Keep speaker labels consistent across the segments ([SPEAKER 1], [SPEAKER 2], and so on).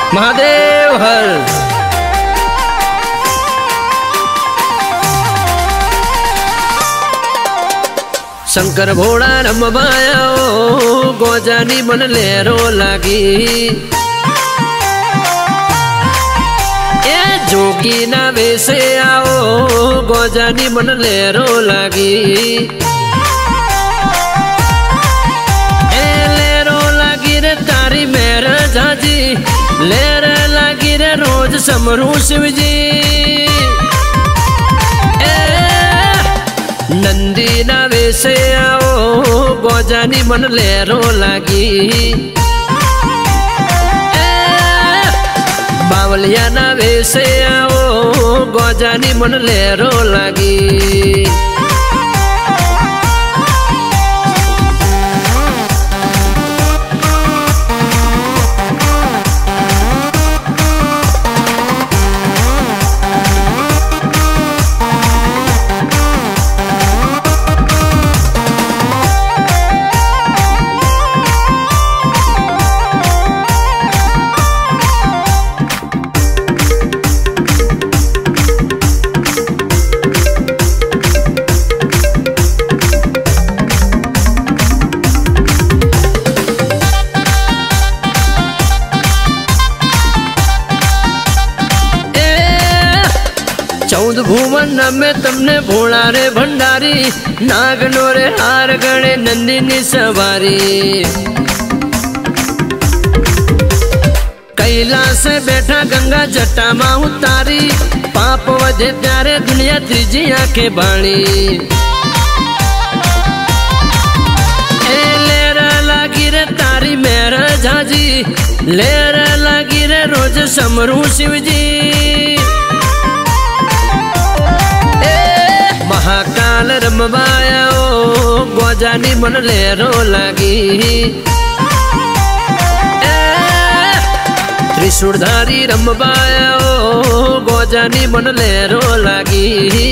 [SPEAKER 1] महादेव हर। शंकर भोला रमवाया गोजानी मन लेरो लागी। ए जोगी ना वेसे आओ गोजानी मन लेरो लागी। ए लेरो लागी रे तारी मेरा झाजी, लेर लागी रे रोज समरू शिवजी। नंदी ना वेसे आओ गोजानी मन लेरो लागी। बावलिया ना वेसे आओ गोजानी मन लेरो लागी। चौद भुवन में तमने भोला रे भंडारी, नागनो रे हार गणे नंदिनी सवारी। कैलाश से बैठा गंगा जटा माँ उतारी, पाप वधे प्यारे दुनिया त्रिजी आंखें बाणी। ए लेरा लागी रे तारी मेरा झाजी, लेरा लागी रे रोज समरू शिवजी। महाकाल रमवाया गोजानी मन लेरो लागी। त्रिशूलधारी रमवाया गोजानी मन लेरो लागी।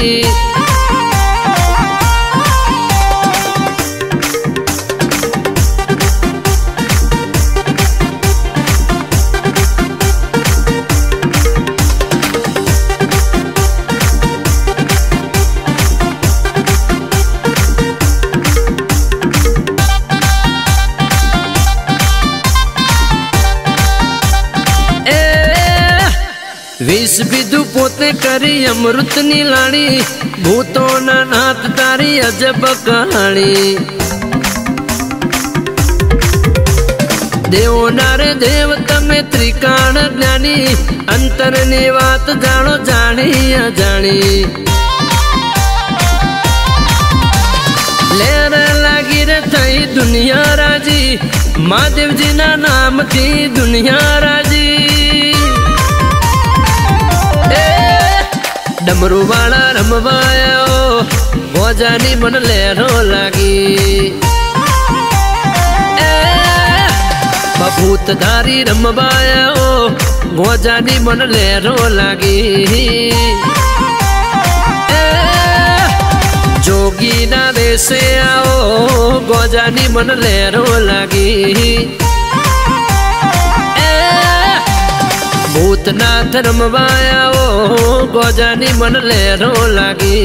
[SPEAKER 1] विष विदु पोते करी अमृत नीलाणी, भूतों ना नाथ तारी अजब कहानी। देवो नारे देव तमे त्रिकाण ज्ञानी, अंतर नी वात जानो जानी अजाणी। लेर लागी रे थई दुनिया राजी, महादेव जी ना नाम थी दुनिया राजी। डमरू वाला रमवाया गोजानी मन लेरो लागी। भभूतधारी रमवाया गोजानी मन लेरो लागी। जोगी ना वेसे आओ गोजानी मन लेरो लागी। भूतनाथ रमवाया गोजानी मन लेरो लागी।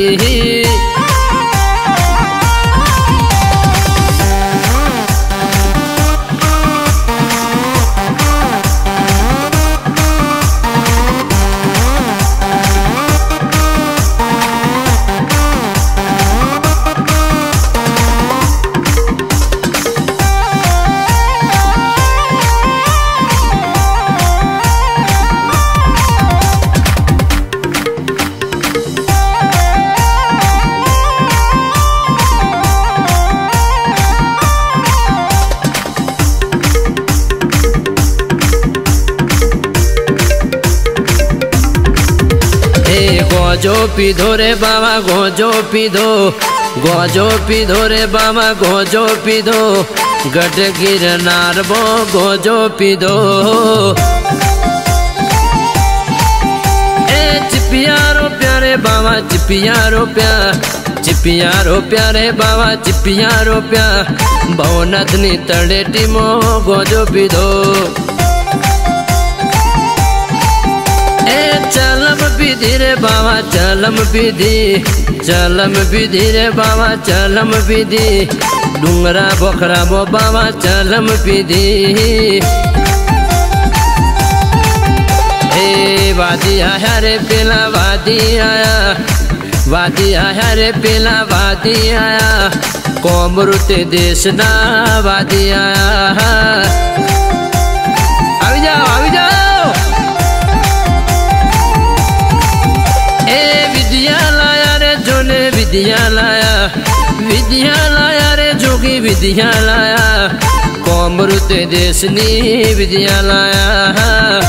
[SPEAKER 1] गोजो पीधो रे बाबा गोजो पीधो, गोजो पीधो रे बाबा गोजो पीधो, गढ़ गिरनार बो गोजो पीधो। ए चिपियारो प्यारे बाबा चिपियारो चिपियारो प्यारे बाबा चिपियारो प्या, भवनाथ नी तड़ेटी मो गोजो पीधो। पीधी रे बाबा चलम पीधी, चलम पीधी रे बाबा चलम पीधी, डूंगरा बोखरा बो बाबा चलम पीधी। ए वादी आया रे पेला वादी आया, वादी आया रे पेला वादी आया, कोमरू ते देश ना वादी आया। आवी जाओ आवी जाओ। ए विद्या लाया रे जोने विद्या लाया, विद्या लाया रे जोगी विद्या लाया, कोमरू ते देश नी विद्या लाया।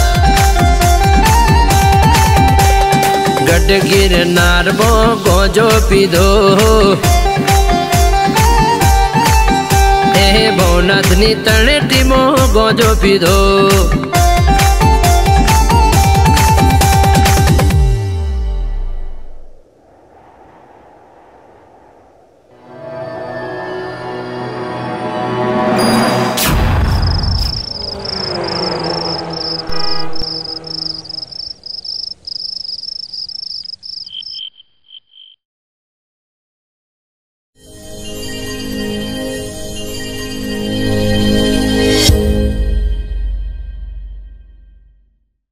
[SPEAKER 1] गढ़ गिरनार बो गोजो पीधो, ए भवनाथ नी तने टीमो गोजो पीधो।